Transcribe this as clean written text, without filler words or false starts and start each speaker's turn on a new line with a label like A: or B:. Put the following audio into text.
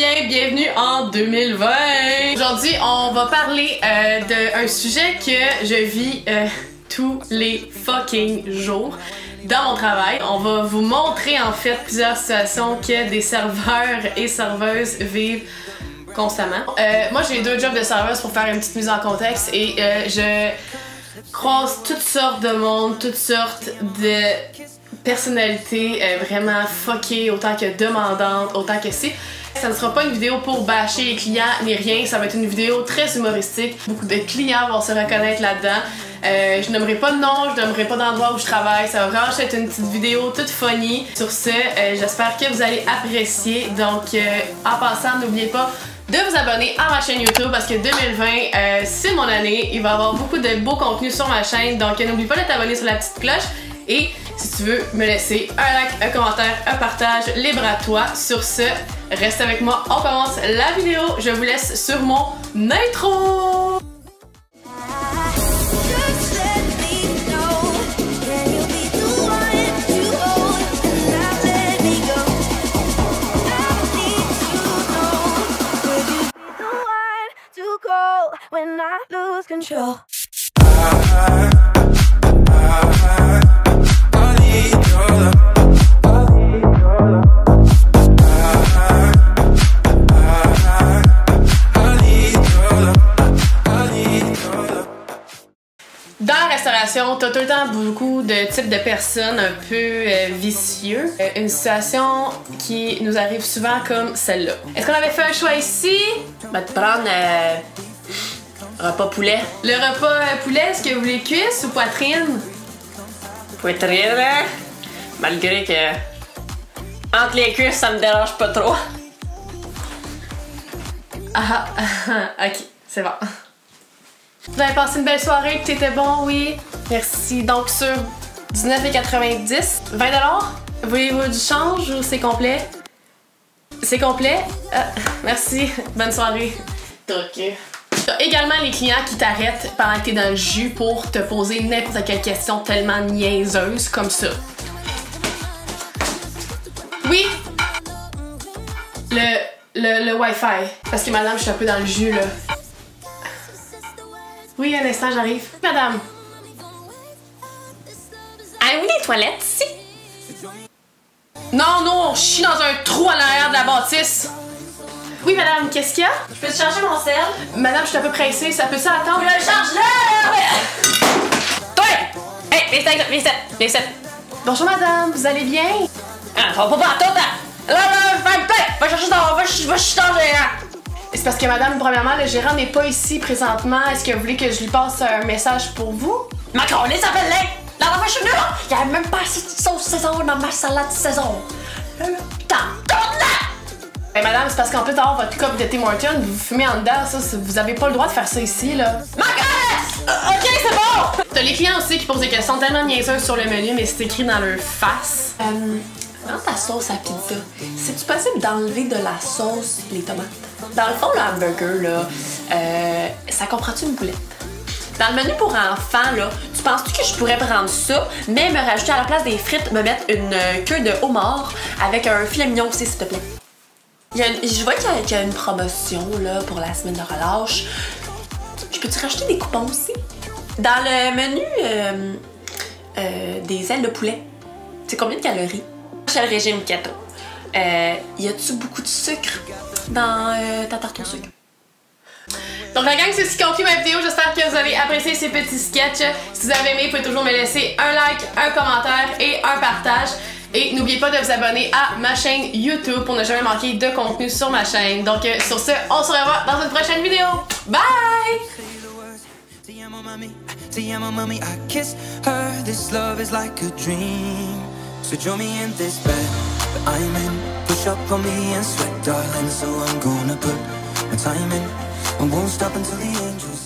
A: bien, bienvenue en 2020! Aujourd'hui, on va parler d'un sujet que je vis tous les fucking jours dans mon travail. On va vous montrer en fait plusieurs situations que des serveurs et serveuses vivent constamment. Moi j'ai 2 jobs de serveuse pour faire une petite mise en contexte et je croise toutes sortes de monde, toutes sortes de personnalités vraiment fuckées, autant que demandantes, autant que si. Ça ne sera pas une vidéo pour bâcher les clients ni rien, ça va être une vidéo très humoristique. Beaucoup de clients vont se reconnaître là-dedans. Je n'aimerais pas de nom, je n'aimerais pas d'endroit où je travaille, ça va vraiment être une petite vidéo toute funny. Sur ce, j'espère que vous allez apprécier. Donc en passant, n'oubliez pas de vous abonner à ma chaîne YouTube parce que 2020, c'est mon année. Il va y avoir beaucoup de beaux contenus sur ma chaîne, donc n'oublie pas de t'abonner sur la petite cloche. Et si tu veux me laisser un like, un commentaire, un partage, libre à toi. Sur ce, reste avec moi, on commence la vidéo. Je vous laisse sur mon intro.
B: When I lose control.
A: Dans la restauration, t'as tout le temps beaucoup de types de personnes un peu vicieux. Une situation qui nous arrive souvent comme celle-là. Est-ce qu'on avait fait un choix ici?
C: Ben, de prendre repas poulet.
A: Le repas poulet, est-ce que vous voulez cuisse ou poitrine?
C: Poitrine, là. Malgré que entre les cuisses, ça me dérange pas trop.
A: Ah, ok, c'est bon. Vous avez passé une belle soirée, tout était bon, oui. Merci. Donc sur 19,90, 20 $. Voulez-vous du change ou c'est complet? C'est complet? Ah, merci. Bonne soirée. Ok. T'as également les clients qui t'arrêtent pendant que t'es dans le jus pour te poser n'importe quelle question tellement niaiseuse comme ça. Oui? Le Wi-Fi. Parce que madame, je suis un peu dans le jus là. Oui, un instant, j'arrive. Madame.
C: Avez-vous des toilettes ici?
A: Non, non, on chie dans un trou en arrière de la bâtisse. Oui, madame, qu'est-ce qu'il y a?
C: Je peux te charger mon sel?
A: Madame, je suis un peu pressée, ça peut ça attendre?
C: Je le charge là! Toi! Hey, viens ici!
A: Bonjour, madame, vous allez bien?
C: Ah, ça va pas partout, hein? Là, fais une plainte! Va chercher ton... Va chercher ton gérant!
A: C'est parce que madame, premièrement, le gérant n'est pas ici présentement. Est-ce que vous voulez que je lui passe un message pour vous?
C: Macron, ça s'appelle l'aide! La dernière fois, je suis venue là! Il y avait même pas assez de sauce saison dans ma salade saison! Putain, tourne-la!
A: Ben, madame, c'est parce qu'en plus d'avoir votre coupe de Tim Hortons, vous fumez en dedans, ça, vous avez pas le droit de faire ça ici, là.
C: Ok, c'est bon!
A: T'as les clients aussi qui posent des questions tellement niaiseuses sur le menu, mais c'est écrit dans leur face.
C: Dans ta sauce à pizza, c'est-tu possible d'enlever de la sauce les tomates? Dans le fond, le hamburger, là, ça comprend-tu une boulette? Dans le menu pour enfants, là, tu penses-tu que je pourrais prendre ça, mais me rajouter à la place des frites, me mettre une queue de homard avec un filet mignon aussi, s'il te plaît? Je vois qu'il y a une promotion, là, pour la semaine de relâche. Je peux-tu rajouter des coupons aussi? Dans le menu des ailes de poulet, c'est combien de calories? J'ai le régime keto. Y a-tu beaucoup de sucre dans ta tarte au sucre?
A: Donc la gang, c'est ce qui conclut ma vidéo. J'espère que vous avez apprécié ces petits sketchs. Si vous avez aimé, vous pouvez toujours me laisser un like, un commentaire et un partage. Et n'oubliez pas de vous abonner à ma chaîne YouTube pour ne jamais manquer de contenu sur ma chaîne. Donc sur ce, on se revoit dans une prochaine vidéo. Bye!
D: So join me in this bed that I'm in. Push up on me and sweat, darling. So I'm gonna put my time in. I won't stop until the angels